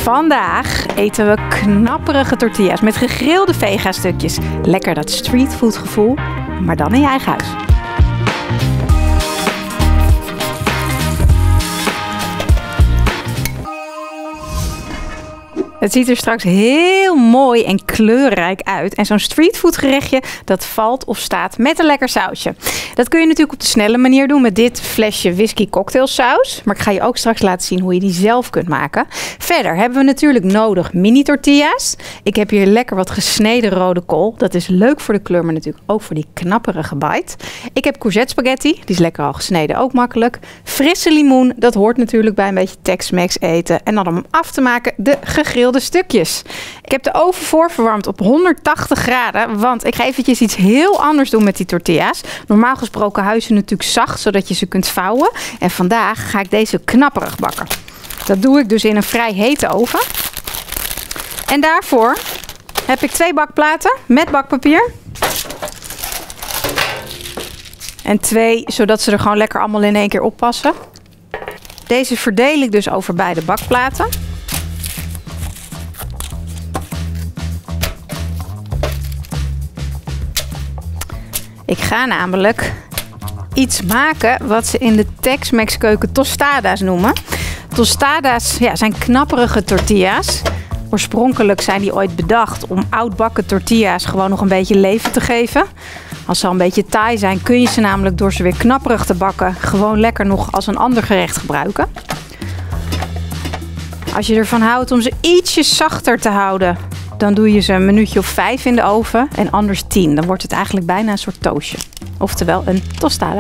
Vandaag eten we knapperige tortillas met gegrilde vega-stukjes. Lekker dat streetfood gevoel, maar dan in je eigen huis. Het ziet er straks heel mooi en kleurrijk uit. En zo'n streetfood gerechtje, dat valt of staat met een lekker sausje. Dat kun je natuurlijk op de snelle manier doen met dit flesje whisky cocktailsaus. Maar ik ga je ook straks laten zien hoe je die zelf kunt maken. Verder hebben we natuurlijk nodig mini tortillas. Ik heb hier lekker wat gesneden rode kool. Dat is leuk voor de kleur, maar natuurlijk ook voor die knapperige bite. Ik heb courgette spaghetti. Die is lekker al gesneden, ook makkelijk. Frisse limoen, dat hoort natuurlijk bij een beetje Tex-Mex eten. En dan om hem af te maken, de gegrilde stukjes. Ik heb de oven voorverwarmd op 180 graden, want ik ga eventjes iets heel anders doen met die tortillas. Normaal gesproken hou je ze natuurlijk zacht, zodat je ze kunt vouwen. En vandaag ga ik deze knapperig bakken. Dat doe ik dus in een vrij hete oven. En daarvoor heb ik 2 bakplaten met bakpapier. En 2, zodat ze er gewoon lekker allemaal in één keer op passen. Deze verdeel ik dus over beide bakplaten. Ik ga namelijk iets maken wat ze in de Tex-Mex keuken tostada's noemen. Tostada's zijn knapperige tortillas. Oorspronkelijk zijn die ooit bedacht om oudbakken tortillas gewoon nog een beetje leven te geven. Als ze al een beetje taai zijn, kun je ze namelijk door ze weer knapperig te bakken gewoon lekker nog als een ander gerecht gebruiken. Als je ervan houdt om ze ietsje zachter te houden, dan doe je ze een minuutje of 5 in de oven en anders 10. Dan wordt het eigenlijk bijna een soort toastje. Oftewel een tostada.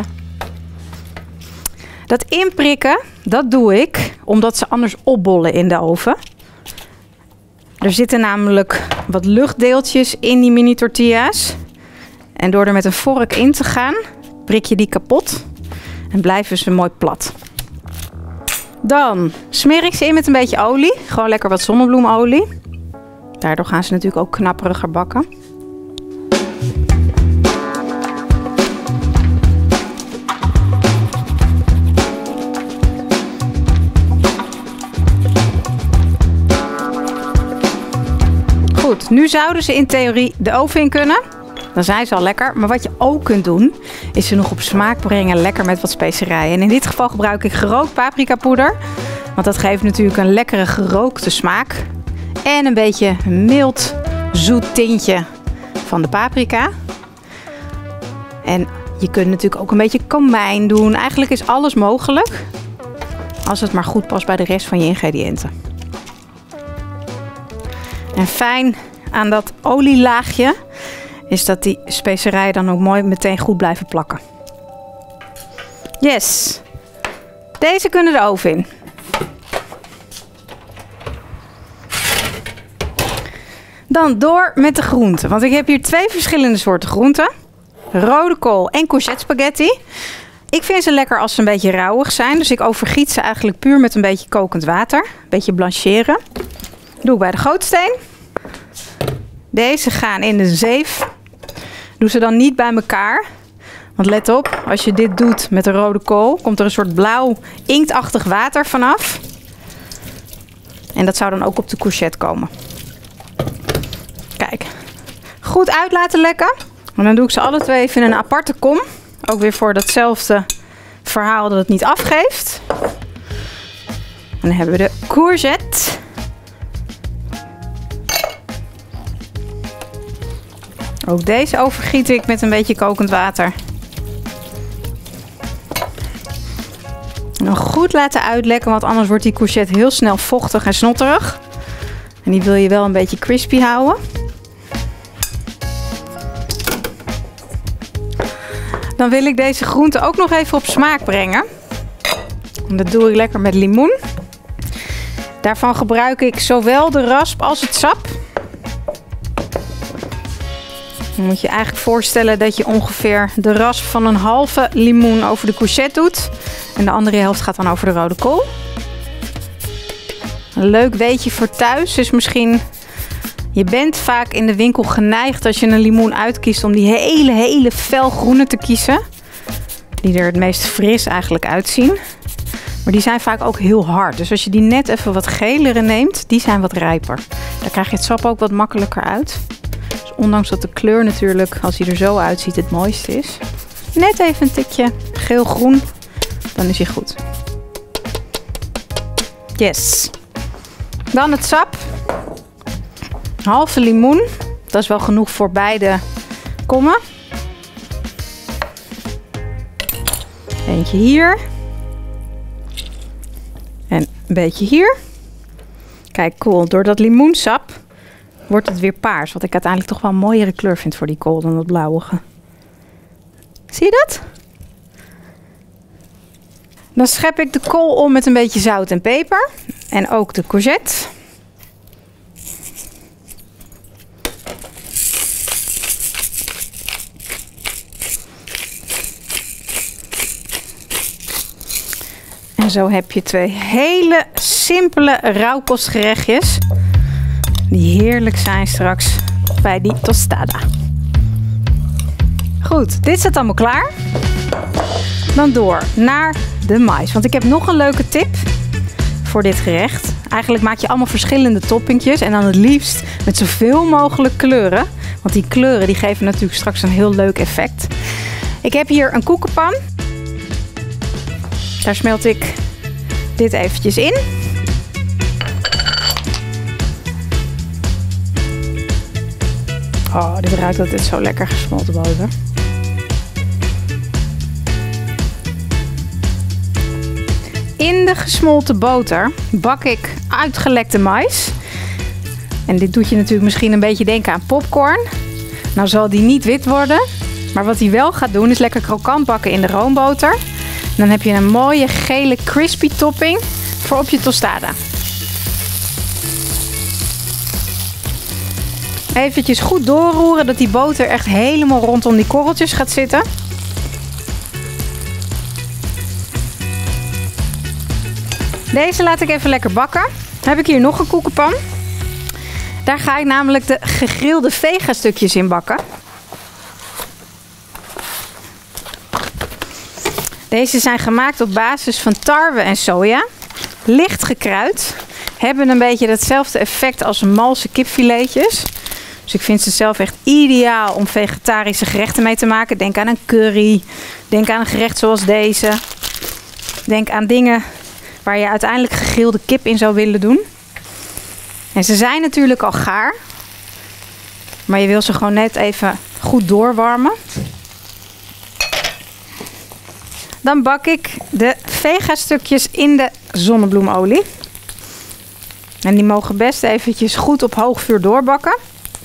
Dat inprikken, dat doe ik omdat ze anders opbollen in de oven. Er zitten namelijk wat luchtdeeltjes in die mini tortillas. En door er met een vork in te gaan, prik je die kapot en blijven ze mooi plat. Dan smeer ik ze in met een beetje olie. Gewoon lekker wat zonnebloemolie. Daardoor gaan ze natuurlijk ook knapperiger bakken. Goed, nu zouden ze in theorie de oven in kunnen. Dan zijn ze al lekker. Maar wat je ook kunt doen, is ze nog op smaak brengen lekker met wat specerijen. En in dit geval gebruik ik gerookt paprikapoeder. Want dat geeft natuurlijk een lekkere gerookte smaak. En een beetje mild zoet tintje van de paprika. En je kunt natuurlijk ook een beetje komijn doen. Eigenlijk is alles mogelijk. Als het maar goed past bij de rest van je ingrediënten. En fijn aan dat olielaagje is dat die specerijen dan ook mooi meteen goed blijven plakken. Yes! Deze kunnen de oven in. Dan door met de groenten. Want ik heb hier 2 verschillende soorten groenten. Rode kool en courgette spaghetti. Ik vind ze lekker als ze een beetje rauwig zijn. Dus ik overgiet ze eigenlijk puur met een beetje kokend water. Een beetje blancheren. Doe ik bij de gootsteen. Deze gaan in de zeef. Doe ze dan niet bij elkaar. Want let op, als je dit doet met de rode kool, komt er een soort blauw inktachtig water vanaf. En dat zou dan ook op de courgette komen. Kijk, goed uit laten lekken. En dan doe ik ze alle 2 even in een aparte kom. Ook weer voor datzelfde verhaal dat het niet afgeeft. En dan hebben we de courgette. Ook deze overgiet ik met een beetje kokend water. En dan goed laten uitlekken, want anders wordt die courgette heel snel vochtig en snotterig. En die wil je wel een beetje crispy houden. Dan wil ik deze groente ook nog even op smaak brengen. En dat doe ik lekker met limoen. Daarvan gebruik ik zowel de rasp als het sap. Dan moet je eigenlijk voorstellen dat je ongeveer de rasp van een halve limoen over de courgette doet. En de andere helft gaat dan over de rode kool. Een leuk weetje voor thuis is misschien... Je bent vaak in de winkel geneigd als je een limoen uitkiest om die hele felgroene te kiezen. Die er het meest fris eigenlijk uitzien. Maar die zijn vaak ook heel hard. Dus als je die net even wat gelere neemt, die zijn wat rijper. Daar krijg je het sap ook wat makkelijker uit. Dus ondanks dat de kleur natuurlijk, als hij er zo uitziet, het mooiste is. Net even een tikje geel-groen, dan is hij goed. Yes. Dan het sap. Halve limoen. Dat is wel genoeg voor beide kommen. Eentje hier. En een beetje hier. Kijk, cool. Door dat limoensap wordt het weer paars. Wat ik uiteindelijk toch wel een mooiere kleur vind voor die kool dan dat blauwige. Zie je dat? Dan schep ik de kool om met een beetje zout en peper. En ook de courgette. En zo heb je twee hele simpele rauwkostgerechtjes. Die heerlijk zijn straks bij die tostada. Goed, dit staat allemaal klaar. Dan door naar de mais. Want ik heb nog een leuke tip voor dit gerecht. Eigenlijk maak je allemaal verschillende toppingjes. En dan het liefst met zoveel mogelijk kleuren. Want die kleuren die geven natuurlijk straks een heel leuk effect. Ik heb hier een koekenpan. Daar smelt ik dit eventjes in. Oh, dit ruikt altijd zo lekker gesmolten boter. In de gesmolten boter bak ik uitgelekte mais. En dit doet je natuurlijk misschien een beetje denken aan popcorn. Nou zal die niet wit worden. Maar wat hij wel gaat doen is lekker krokant bakken in de roomboter. En dan heb je een mooie gele crispy topping voor op je tostada. Eventjes goed doorroeren dat die boter echt helemaal rondom die korreltjes gaat zitten. Deze laat ik even lekker bakken. Dan heb ik hier nog een koekenpan. Daar ga ik namelijk de gegrilde vega stukjes in bakken. Deze zijn gemaakt op basis van tarwe en soja. Licht gekruid. Hebben een beetje hetzelfde effect als malse kipfiletjes. Dus ik vind ze zelf echt ideaal om vegetarische gerechten mee te maken. Denk aan een curry. Denk aan een gerecht zoals deze. Denk aan dingen waar je uiteindelijk gegrilde kip in zou willen doen. En ze zijn natuurlijk al gaar. Maar je wil ze gewoon net even goed doorwarmen. Dan bak ik de vega stukjes in de zonnebloemolie. En die mogen best eventjes goed op hoog vuur doorbakken.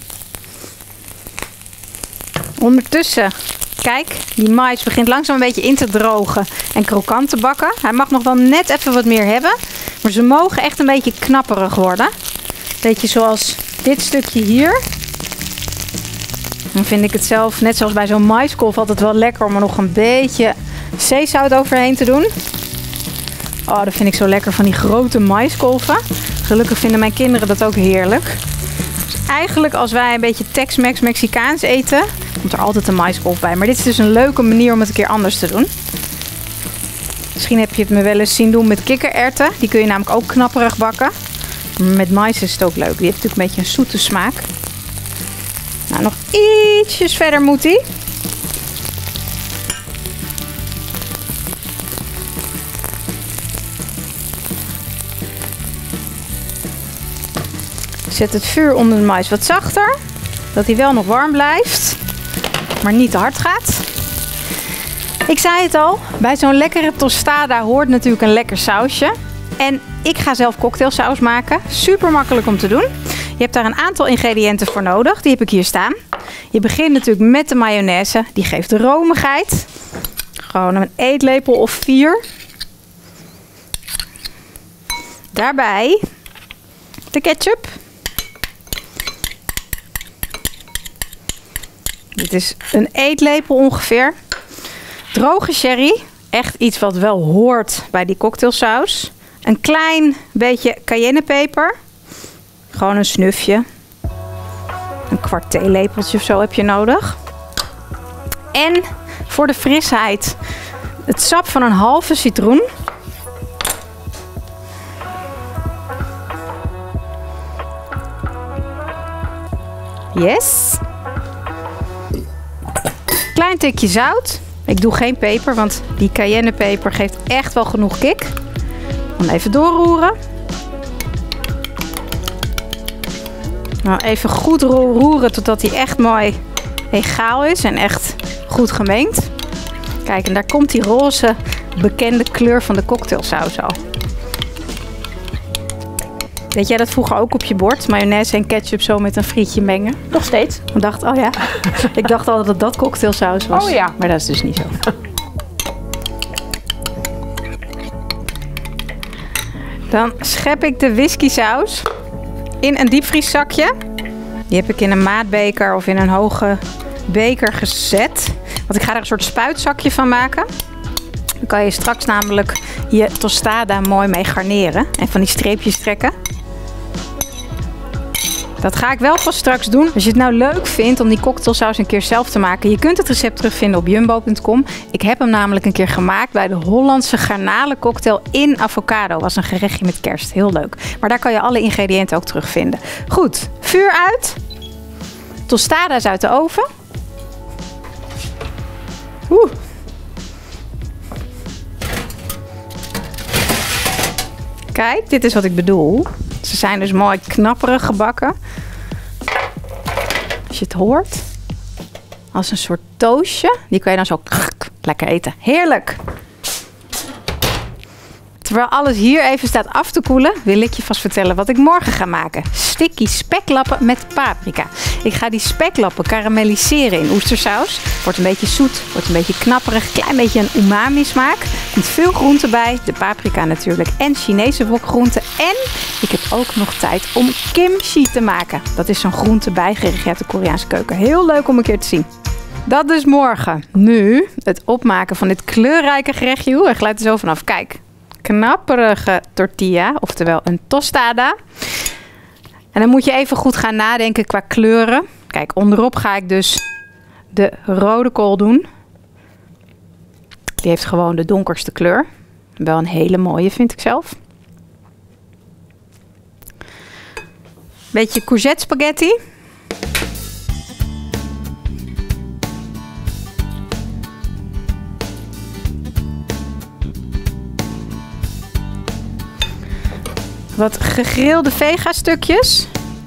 Ondertussen, kijk, die mais begint langzaam een beetje in te drogen en krokant te bakken. Hij mag nog wel net even wat meer hebben, maar ze mogen echt een beetje knapperig worden. Beetje zoals dit stukje hier. Dan vind ik het zelf, net zoals bij zo'n maiskolf, altijd wel lekker om er nog een beetje zeezout overheen te doen. Oh, dat vind ik zo lekker van die grote maiskolven. Gelukkig vinden mijn kinderen dat ook heerlijk. Dus eigenlijk als wij een beetje Tex-Mex Mexicaans eten, komt er altijd een maiskolf bij. Maar dit is dus een leuke manier om het een keer anders te doen. Misschien heb je het me wel eens zien doen met kikkererwten. Die kun je namelijk ook knapperig bakken. Maar met mais is het ook leuk. Die heeft natuurlijk een beetje een zoete smaak. Nou, nog ietsjes verder moet die. Zet het vuur onder de mais wat zachter. Dat hij wel nog warm blijft. Maar niet te hard gaat. Ik zei het al. Bij zo'n lekkere tostada hoort natuurlijk een lekker sausje. En ik ga zelf cocktailsaus maken. Super makkelijk om te doen. Je hebt daar een aantal ingrediënten voor nodig. Die heb ik hier staan. Je begint natuurlijk met de mayonaise. Die geeft de romigheid. Gewoon een eetlepel of 4. Daarbij de ketchup. Dit is een eetlepel ongeveer. Droge sherry. Echt iets wat wel hoort bij die cocktailsaus. Een klein beetje cayennepeper. Gewoon een snufje. Een kwart theelepeltje of zo heb je nodig. En voor de frisheid het sap van een halve citroen. Yes. Klein tikje zout. Ik doe geen peper, want die cayennepeper geeft echt wel genoeg kick. Dan even doorroeren. Nou, even goed roeren totdat hij echt mooi egaal is en echt goed gemengd. Kijk, en daar komt die roze bekende kleur van de cocktailsaus al. Weet jij dat vroeger ook op je bord? Mayonaise en ketchup zo met een frietje mengen? Nog steeds. Ik dacht, oh ja. Ik dacht altijd dat dat cocktailsaus was. Oh ja. Maar dat is dus niet zo. Dan schep ik de whiskysaus in een diepvrieszakje. Die heb ik in een maatbeker of in een hoge beker gezet. Want ik ga er een soort spuitzakje van maken. Dan kan je straks namelijk je tostada mooi mee garneren. En van die streepjes trekken. Dat ga ik wel pas straks doen. Als je het nou leuk vindt om die cocktailsaus een keer zelf te maken. Je kunt het recept terugvinden op jumbo.com. Ik heb hem namelijk een keer gemaakt bij de Hollandse garnalencocktail in avocado. Was een gerechtje met kerst. Heel leuk. Maar daar kan je alle ingrediënten ook terugvinden. Goed, vuur uit. Tostada's uit de oven. Oeh. Kijk, dit is wat ik bedoel. Ze zijn dus mooi knapperig gebakken. Als je het hoort. Als een soort toastje. Die kan je dan zo lekker eten. Heerlijk! Terwijl alles hier even staat af te koelen, wil ik je vast vertellen wat ik morgen ga maken. Sticky speklappen met paprika. Ik ga die speklappen karamelliseren in oestersaus. Wordt een beetje zoet, wordt een beetje knapperig, klein beetje een umami smaak. Met veel groenten bij, de paprika natuurlijk en Chinese wokgroenten. En ik heb ook nog tijd om kimchi te maken. Dat is zo'n groente bijgerecht uit de Koreaanse keuken. Heel leuk om een keer te zien. Dat dus morgen. Nu het opmaken van dit kleurrijke gerechtje. Oeh, ik glijdt er zo vanaf. Kijk. Knapperige tortilla, oftewel een tostada. En dan moet je even goed gaan nadenken qua kleuren. Kijk, onderop ga ik dus de rode kool doen. Die heeft gewoon de donkerste kleur. Wel een hele mooie, vind ik zelf. Beetje courgette spaghetti. Wat gegrilde vega stukjes.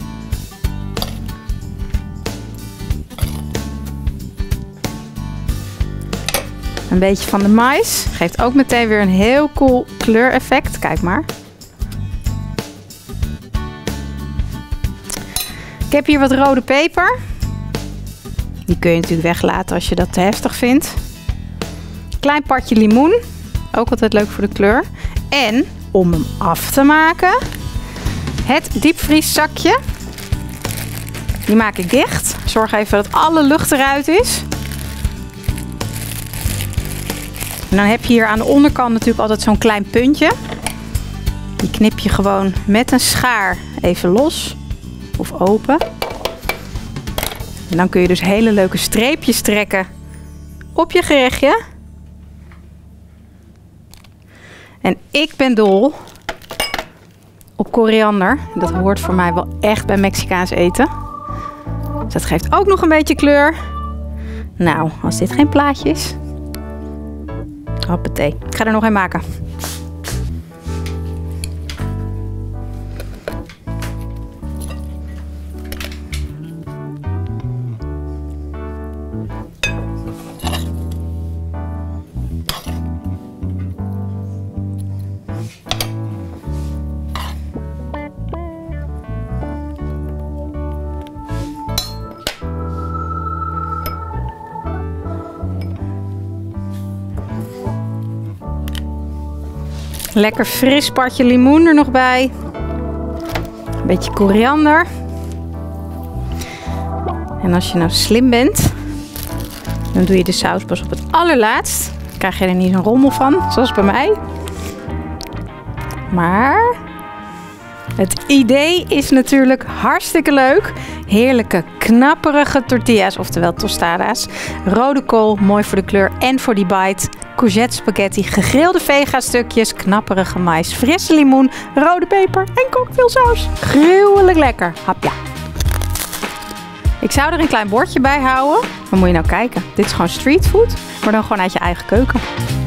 Een beetje van de mais. Geeft ook meteen weer een heel cool kleureffect. Kijk maar. Ik heb hier wat rode peper. Die kun je natuurlijk weglaten als je dat te heftig vindt. Klein partje limoen. Ook altijd leuk voor de kleur. En om hem af te maken, het diepvrieszakje. Die maak ik dicht. Zorg even dat alle lucht eruit is. En dan heb je hier aan de onderkant natuurlijk altijd zo'n klein puntje. Die knip je gewoon met een schaar even los of open. En dan kun je dus hele leuke streepjes trekken op je gerechtje. En ik ben dol op koriander. Dat hoort voor mij wel echt bij Mexicaans eten. Dus dat geeft ook nog een beetje kleur. Nou, als dit geen plaatje is. Hoppatee. Ik ga er nog een maken. Lekker fris partje limoen er nog bij. Een beetje koriander. En als je nou slim bent, dan doe je de saus pas op het allerlaatst. Dan krijg je er niet een rommel van, zoals bij mij. Maar het idee is natuurlijk hartstikke leuk. Heerlijke knapperige tortillas, oftewel tostada's. Rode kool, mooi voor de kleur en voor die bite. Courgette spaghetti, gegrilde vega stukjes, knapperige mais, frisse limoen, rode peper en cocktailsaus. Gruwelijk lekker. Hapja. Ik zou er een klein bordje bij houden. Maar moet je nou kijken. Dit is gewoon streetfood, maar dan gewoon uit je eigen keuken.